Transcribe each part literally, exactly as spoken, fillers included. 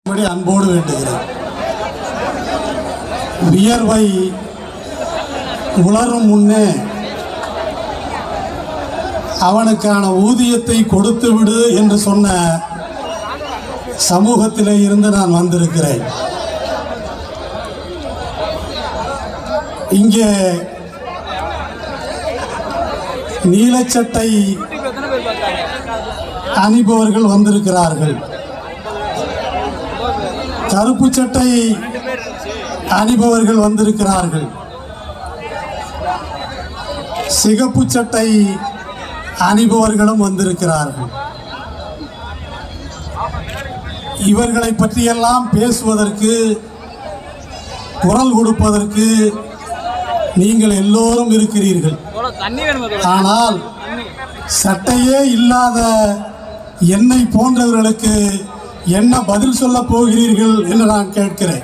அன்போடு வேண்டுகிறேன். வியர்வை உலரும் முன்னே அவனுக்கான ஊதியத்தை கொடுத்து விடு என்று சொன்ன சமூகத்திலே இருந்து நான் வந்திருக்கிறேன். இங்கே நீலச்சட்டை அணிபவர்கள் வந்திருக்கிறார்கள், கருப்பு சட்டை அணிபவர்கள் வந்திருக்கிறார்கள், சிகப்பு சட்டை அணிபவர்களும் வந்திருக்கிறார்கள். இவர்களை பற்றியெல்லாம் பேசுவதற்கு, குரல் கொடுப்பதற்கு நீங்கள் எல்லோரும் இருக்கிறீர்கள். ஆனால் சட்டையே இல்லாத என்னை போன்றவர்களுக்கு என்ன பதில் சொல்ல போகிறீர்கள் என்று நான் கேட்கிறேன்.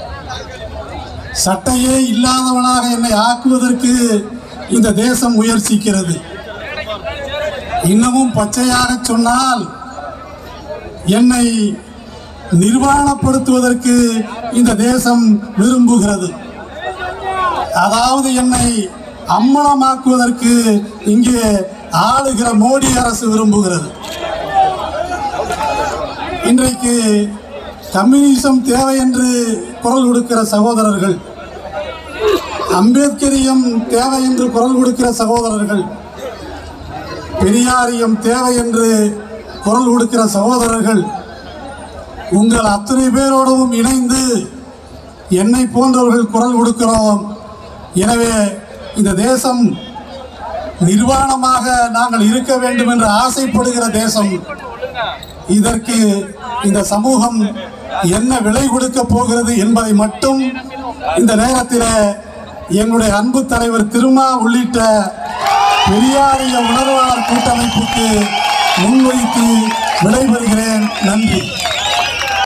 சட்டையே இல்லாதவனாக என்னை ஆக்குவதற்கு இந்த தேசம் முயற்சிக்கிறது. இன்னமும் பச்சையாக சொன்னால் என்னை நிர்வாணப்படுத்துவதற்கு இந்த தேசம் விரும்புகிறது. அதாவது என்னை அம்மனமாக்குவதற்கு இங்கே ஆளுகிற மோடி அரசு விரும்புகிறது. இன்றைக்கு கம்யூனிசம் தேவை என்று குரல் கொடுக்கிற சகோதரர்கள், அம்பேத்கரியம் தேவை என்று குரல் கொடுக்கிற சகோதரர்கள், பெரியாரியம் தேவை என்று குரல் கொடுக்கிற சகோதரர்கள், உங்கள் அத்தனை பேரோடவும் இணைந்து என்னை போன்றவர்கள் குரல் கொடுக்கிறோம். எனவே இந்த தேசம் நிர்வாணமாக நாங்கள் இருக்க வேண்டும் என்று ஆசைப்படுகிற தேசம். இதற்கு இந்த சமூகம் என்ன விலை கொடுக்க போகிறது என்பதை மட்டும் இந்த நேரத்தில் எங்களுடைய அன்பு தலைவர் திருமா உள்ளிட்ட பெரியாரிய உணர்வாளர் கூட்டமைப்புக்கு முன்வைத்து விடைபெறுகிறேன். நன்றி.